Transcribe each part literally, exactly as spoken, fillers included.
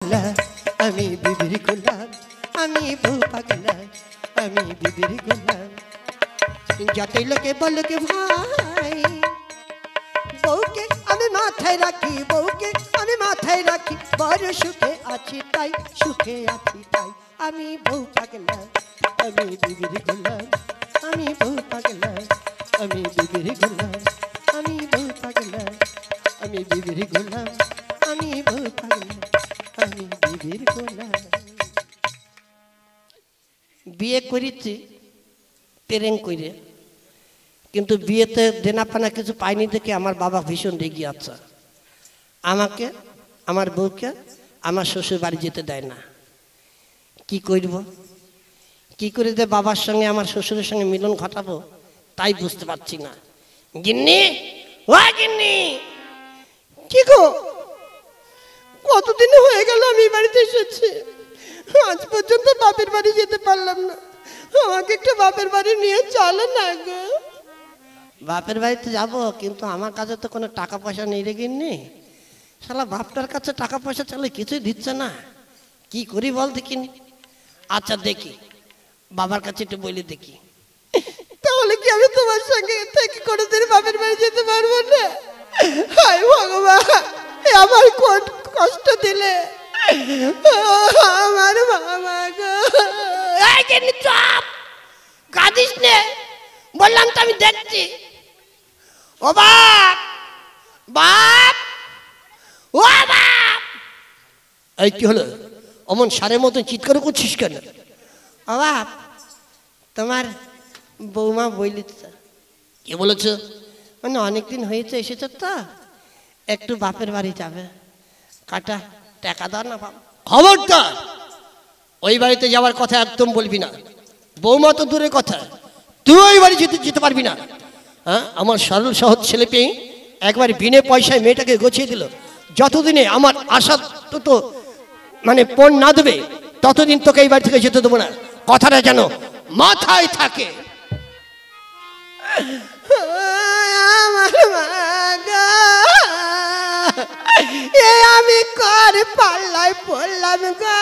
আমি বিবির গোলাম, আমি বউ পাগলা, আমি বিবির গোলাম। যতই লোকে বলুকে ভাই, বউকে আমি মাথায় রাখি, বউকে আমি মাথায় রাখি, বড় সুখে আছি তাই, সুখে আছি তাই। আমি বউ পাগলা, আমি বিবির গোলাম, আমি বউ পাগলা, আমি বিবির গোলাম, আমি বউ পাগলা, আমি বিবির গোলাম, আমি বউ পাগলা, আমি বিবির গোলাম। বিয়ে করেছি ট্রেন করে, কিন্তু বিয়েতে দেনা পানা কিছু পাইনি দেখে আমার বাবা ভীষণ রেগে আছে। আমাকে, আমার বউকে আমার শ্বশুর বাড়ি যেতে দেয় না। কি করব, কি করে যে বাবার সঙ্গে আমার শ্বশুরের সঙ্গে মিলন ঘটাবো তাই বুঝতে পারছি না। গিন্নি, ও গিন্নি, কি গো, কতদিন হয়ে গেল আমি বাড়িতে এসেছি, আজ পর্যন্ত বাপের বাড়ি যেতে পারলাম না। আমাকে একটু বাপের বাড়ি নিয়ে চলো না গো। বাপের বাড়িতে যাব, কিন্তু আমার কাছে তো কোনো টাকা পয়সা নেই রে গিন্নি। শালা বাপটার কাছে টাকা পয়সা চাইলে কিছুই দিচ্ছে না, কি করি বল দেখিনি। আচ্ছা দেখি, বাবার কাছে একটু বলে দেখি। তাহলে কি আমি তোমার সঙ্গে থেকে কোনোদিন বাপের বাড়ি যেতে পারবো না? হায় ভগবান, আমার কোন কষ্ট দিলে আমার বাবা গো। এই গিন্নি চুপ, কাঁদিস নে, বললাম তো আমি দেখছি। ও বাপ, বাপ, ও বাপ। এই কি হলো, অমন সারের মতো চিৎকার করছিস কেন? ও বাপ, তোমার বৌমা বলিছে। কে বলেছে? মানে অনেকদিন হয়েছে এসেছে তো, একটু বাপের বাড়ি যাবে, কাটা টাকা দাও না বাপ। খবরদার, ওই বাড়িতে যাওয়ার কথা একদম বলবি না। বৌমা তো দূরের কথা, তুই ওই বাড়ি যেতে যেতে পারবি না। হ্যাঁ, আমার সরল সহজ ছেলে পেয়ে একবার বিনে পয়সায় মেয়েটাকে গোছিয়ে দিল। যতদিনে আমার আশা তো তো মানে পণ না দেবে, ততদিন তোকে এই বাড়ি থেকে যেতে দেবো না। কথাটা যেন মাথায় থাকে। আমি কর পাল্লায় পড়লাম গো,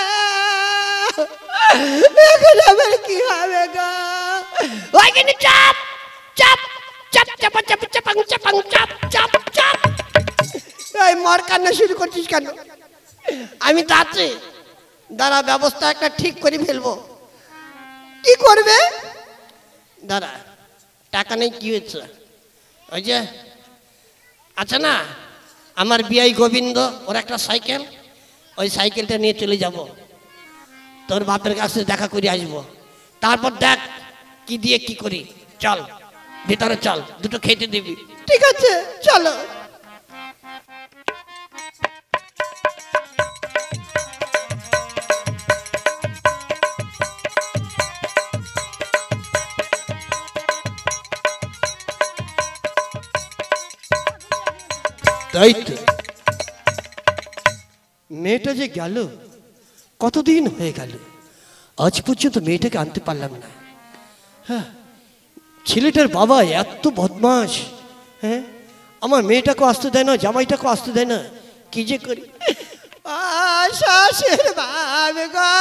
এখন আবার কি হবে গো? ওই কিন্তু চাপ চাপ চাপ চাপ চাপ চাপাং চাপাং চাপ চাপ চাপ। এই মর কান্না শুরু করছিস কেন? আমি যাচ্ছি, দাঁড়া, ব্যবস্থা একটা ঠিক করে ফেলবো। কি করবে? দাঁড়া, টাকা নেই কি হয়েছে? ওই যে আচ্ছা না, আমার বিআই গোবিন্দ, ওর একটা সাইকেল, ওই সাইকেলটা নিয়ে চলে যাব, তোর বাপের কাছে দেখা করে আসবো। তারপর দেখ কি দিয়ে কি করি। চল ভিতরে চল, দুটো খেতে দিবি। ঠিক আছে চলো। তাই তো, মেয়েটা যে গেল, কতদিন হয়ে গেল, আজ পর্যন্ত মেয়েটাকে আনতে পারলাম না। হ্যাঁ, ছেলেটার বাবা এত বদমাস। হ্যাঁ, আমার মেয়েটাকেও আসতে দেয় না, জামাইটাকেও আসতে দেয় না, কি যে করি। শ্বশুর বাবা গো,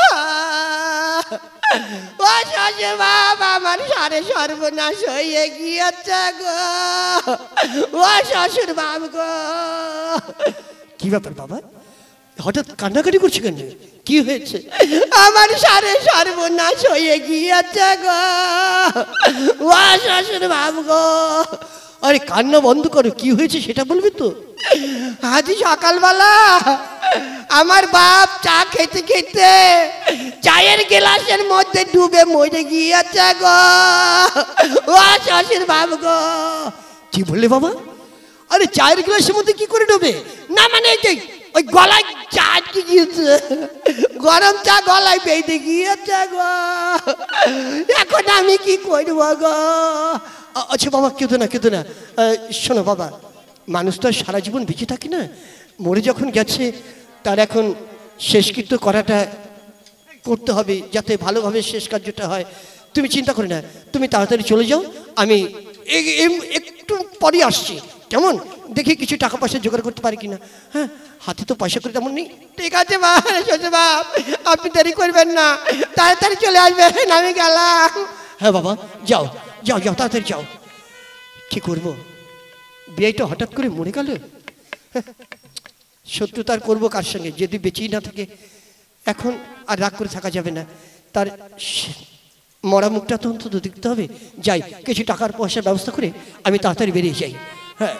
ও শ্বশুর বাবা, আমার সারে সর্বনাশ হয়ে গিয়েছে গো। ও শ্বশুর বাবা গো। কি ব্যাপার বাবা, হঠাৎ কান্নাকাটি করছে কেন? কি হয়েছে? আমার সারে সর্বনাশ হয়ে গিয়েছে গো। ও শ্বশুর বাবা গো। আরে কান্না বন্ধ করো, কি হয়েছে সেটা বলবি তো। আজ সকালবেলা আমার বাপ চা খেতে খেতে চায়ের গ্লাসের মধ্যে ডুবে মরে গিয়েছে গো। ও শ্বশুর বাবা গো। কি বললে বাবা? আরে চায়ের গ্লাসের মধ্যে কি করে ডুবে? না মানে ওই গলায় চা আটকে গিয়েছে, গরম চা গলায় বেঁধে গিয়েছে গো। এখন আমি কি করবো গো? আচ্ছা বাবা, কেঁদো না কেঁদো না। শোনো বাবা, মানুষ তো সারা জীবন বেঁচে থাকে না, মরে যখন গেছে তার এখন শেষকৃত্য করাটা করতে হবে, যাতে ভালোভাবে শেষ কার্যটা হয়। তুমি চিন্তা করো না, তুমি তাড়াতাড়ি চলে যাও, আমি একটু পরে আসছি, কেমন? দেখি কিছু টাকা পয়সা জোগাড় করতে পারি কিনা। হ্যাঁ, হাতে তো পয়সা করে তেমন নেই। ঠিক আছে মা, শ্বশুর বাপ আপনি দেরি করবেন না, তাড়াতাড়ি চলে আসবেন, আমি গেলাম। হ্যাঁ বাবা, যাও যাও যাও, তাড়াতাড়ি যাও। কি করবো, বিয়েটা হঠাৎ করে মরে গেল। শত্রুতা আর করবো কার সঙ্গে, যদি বেঁচেই না থাকে। এখন আর রাগ করে থাকা যাবে না, তার মরা মুখটা তো অন্তত দেখতে হবে। যাই, কিছু টাকার পয়সার ব্যবস্থা করে আমি তাড়াতাড়ি বেরিয়ে যাই। হ্যাঁ,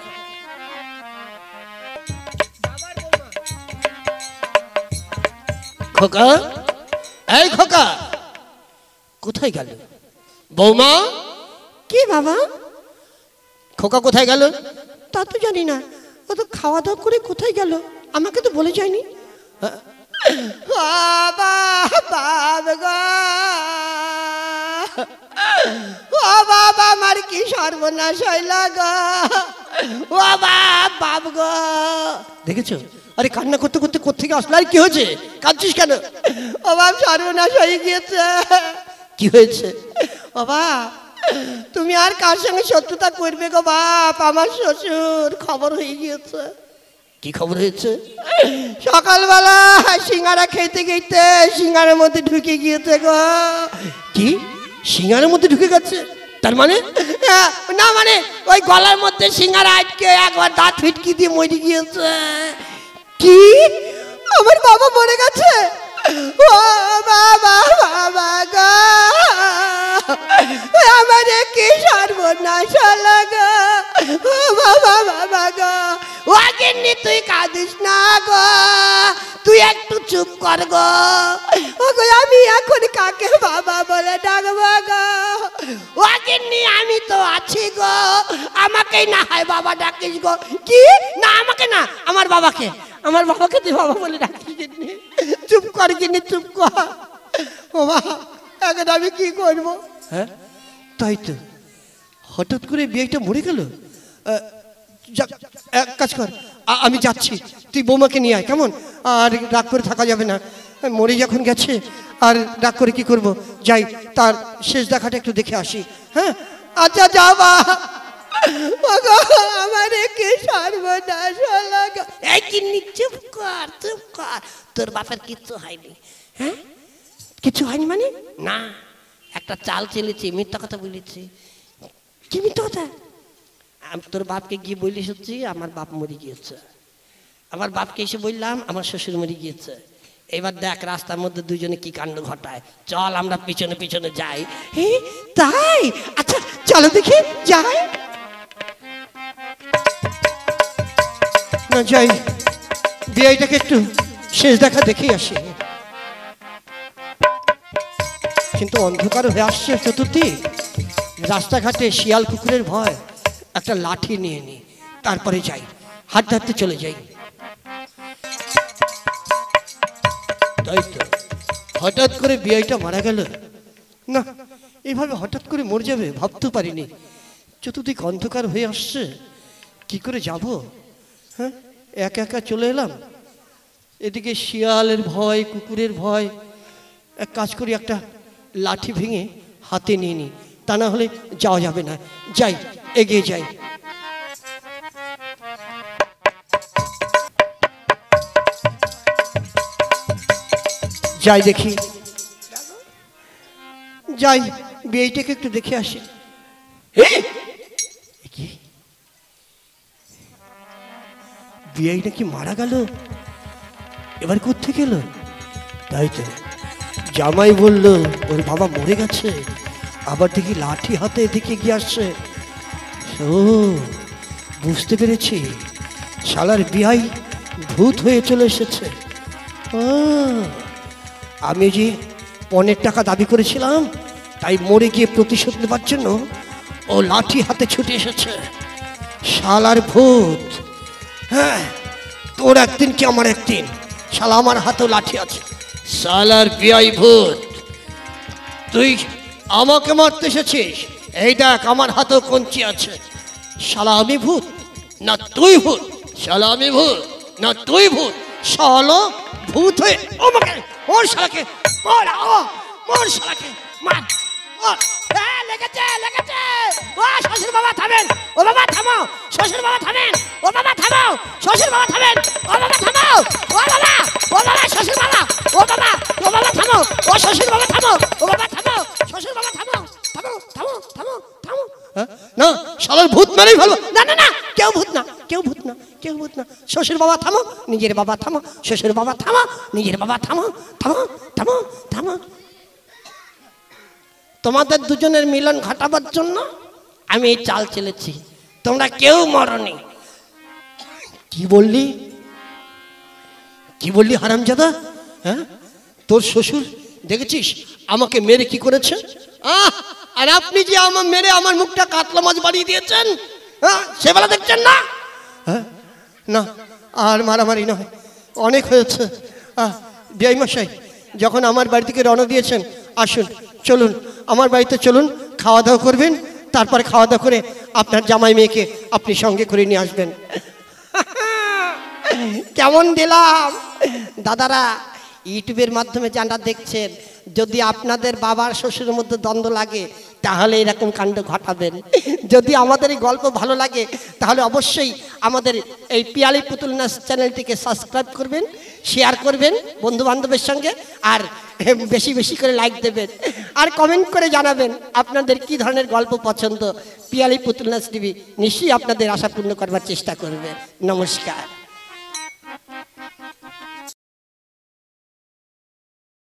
খোকা, এই খোকা, কোথায় গেল? বৌমা। কি বাবা? খোকা কোথায় গেল? তা তো জানি না, ও তো খাওয়া দাওয়া করে কোথায় গেল, আমাকে তো বলে যায়নি। বাবা, বাবা, ও বাবা, আমার কি সর্বনাশ হইল গো, ও বাবা গো। দেখেছো, আরে কান্না করতে করতে কোত্থেকে আসলো, আর কি হয়েছে, কাঁদছিস কেন? ও বাবা, সর্বনাশ হয়ে গিয়েছে। কি হয়েছে? ও বাবা, তুমি আর কার সঙ্গে শত্রুতা করবে গো বাপ, আমার শ্বশুর খবর হয়ে গিয়েছে। কি খবর হয়েছে? সকালবেলা সিঙ্গারা খেতে খেতে সিঙ্গারের মধ্যে ঢুকে গিয়েছে গো। কি, সিঙ্গারের মধ্যে ঢুকে গেছে? তার মানে? না মানে ওই গলার মধ্যে সিঙ্গারা আটকে একবার দাঁত ফিটকি দিয়ে মরে গিয়েছে। কি, আমার বাবা মরে গেছে? ও বাবা, বাবা গো, আমার কি সর্বনাশ হলো গো, ও বাবা, বাবা গো। ও গিন্নি, তুই কাঁদিস না গো, তুই একটু চুপ কর গো। ও গো, আমি এখন কাকে বাবা বলে ডাকবো গো? ও গিন্নি, আমি তো আছি গো, আমাকেই না হয় বাবা ডাকিস গো। কি, না আমাকে না, আমার বাবাকে, আমার বাবাকে তুই বাবা বলে ডাকিস। গিন্নি চুপ কর, গিন্নি চুপ কর। ও বাবা, এখন আমি কি করবো? হ্যাঁ, তাই তো, হঠাৎ করে বিয়েটা মরে গেল। এক কাজ কর, আমি যাচ্ছি, তুই বৌমাকে নিয়ে আয়, কেমন? আর রাগ করে থাকা যাবে না, মরে যখন গেছে আর রাগ করে কি করব। যাই, তার শেষ দেখাটা একটু দেখে আসি। হ্যাঁ, আচ্ছা যাবা। আমার কি সর্বনাশ হলো গো। এই কিন্নি চুপ কর, চুপ কর, তোর বাপের কিচ্ছু হয়নি। হ্যাঁ, কিছু হয়নি মানে? না, একটা চাল চেলেছি, মিথ্যা কথা বলেছি। কি মিথ্যা কথা? আমি তোর বাপকে গিয়ে বলি সত্যি আমার বাপ মরে গিয়েছে, আমার বাপকে এসে বললাম আমার শ্বশুর মরে গিয়েছে। এবার দেখ রাস্তার মধ্যে দুজনে কি কাণ্ড ঘটায়, চল আমরা পিছনে পিছনে যাই। হ্যাঁ তাই, আচ্ছা চলো দেখি যাই। না যাই, বিয়েটাকে একটু শেষ দেখা দেখে আসি। কিন্তু অন্ধকার হয়ে আসছে চতুর্দিক, রাস্তাঘাটে শিয়াল কুকুরের ভয়, একটা লাঠি নিয়ে নি, তারপরে যাই, হাঁটতে হাঁটতে চলে যাই। তাই তো, হঠাৎ করে বিয়েটা মারা গেল না, এইভাবে হঠাৎ করে মরে যাবে ভাবতে পারিনি। চতুর্দিক অন্ধকার হয়ে আসছে, কি করে যাব? হ্যাঁ, একা একা চলে এলাম, এদিকে শিয়ালের ভয়, কুকুরের ভয়। এক কাজ করি, একটা লাঠি ভেঙে হাতে নিয়ে নিই, তা না হলে যাওয়া যাবে না। যাই, এগিয়ে যাই। যাই দেখি, যাই বিয়েটাকে একটু দেখে আসি। বিয়ে নাকি মারা গেল, এবার কোত্থেকে এলো? তাই তো, জামাই বলল ওর বাবা মরে গেছে, আবার দেখি লাঠি হাতে এদিকে গিয়ে আসছে। ও বুঝতে পেরেছি, শালার বিয়াই ভূত হয়ে চলে এসেছে। ও, আমি যে পনের টাকা দাবি করেছিলাম, তাই মরে গিয়ে প্রতিশোধ নেবার জন্য ও লাঠি হাতে ছুটে এসেছে। শালার ভূত। হ্যাঁ, তোর একদিন কি আমার একদিন। শালা আমার হাতেও লাঠি আছে। শালার বিয়াই ভূত, তুই আমাকে মারতে এসেছিস? এই দেখ আমার হাতেও কঞ্চি আছে। শালা আমি ভূত না তুই ভূত? শালা আমি ভূত না তুই ভূত? শালা ভূত হয়ে আমাকে ওর শালাকে মার, মোর শালাকে মার, মার। লেগেছে লেগেছে। ও শ্বশুর বাবা থামেন, ও বাবা থামো, শ্বশুর বাবা থামেন, ও বাবা থামো, শ্বশুর বাবা থামেন, ও বাবা থামো, ও বাবা, ও বাবা শ্বশুর বাবা, ও বাবা, ও বাবা থামো, ও শ্বশুর বাবা থামো, ও বাবা থামো, শ্বশুর বাবা থামো, থামো থামো থামো থামো। না শালার ভূত মেরেই ভালো। না না না কেউ ভূত না, কেউ ভূত না, কেউ ভূত না। শ্বশুর বাবা থামো, নিজের বাবা থামো, শ্বশুর বাবা থামো, নিজের বাবা থামো, থামো থামো থামো। তোমাদের দুজনের মিলন ঘটাবার জন্য আমি এই চাল চেলেছি, তোমরা কেউ মরনি। কি বললি, কি বললি হারামজাদা? হ্যাঁ তোর শ্বশুর দেখেছিস আমাকে মেরে কি করেছে? আহ আর আপনি যে আমার মেরে আমার মুখটা কাতলা মাছ বাড়িয়ে দিয়েছেন, হ্যাঁ সেবেলা দেখছেন না? হ্যাঁ না আর মারামারি নয়, অনেক হয়েছে। আহ বিআই মশাই যখন আমার বাড়ি থেকে রওনা দিয়েছেন, আসুন চলুন আমার বাড়িতে চলুন, খাওয়া দাওয়া করবেন, তারপরে খাওয়া দাওয়া করে আপনার জামাই মেয়েকে আপনি সঙ্গে করে নিয়ে আসবেন। কেমন দিলাম দাদারা? ইউটিউবের মাধ্যমে যারা দেখছেন, যদি আপনাদের বাবার শ্বশুরের মধ্যে দ্বন্দ্ব লাগে তাহলে এরকম কাণ্ড ঘটাবেন। যদি আমাদের এই গল্প ভালো লাগে তাহলে অবশ্যই আমাদের এই পিয়ালি পুতুল নাচ চ্যানেলটিকে সাবস্ক্রাইব করবেন, শেয়ার করবেন বন্ধু বান্ধবের সঙ্গে, আর বেশি বেশি করে লাইক দেবেন, আর কমেন্ট করে জানাবেন আপনাদের কি ধরনের গল্প পছন্দ। পিয়ালি পুতুল নাচ টিভি নিশ্চয়ই আপনাদের আশা পূর্ণ করবার চেষ্টা করবে। নমস্কার।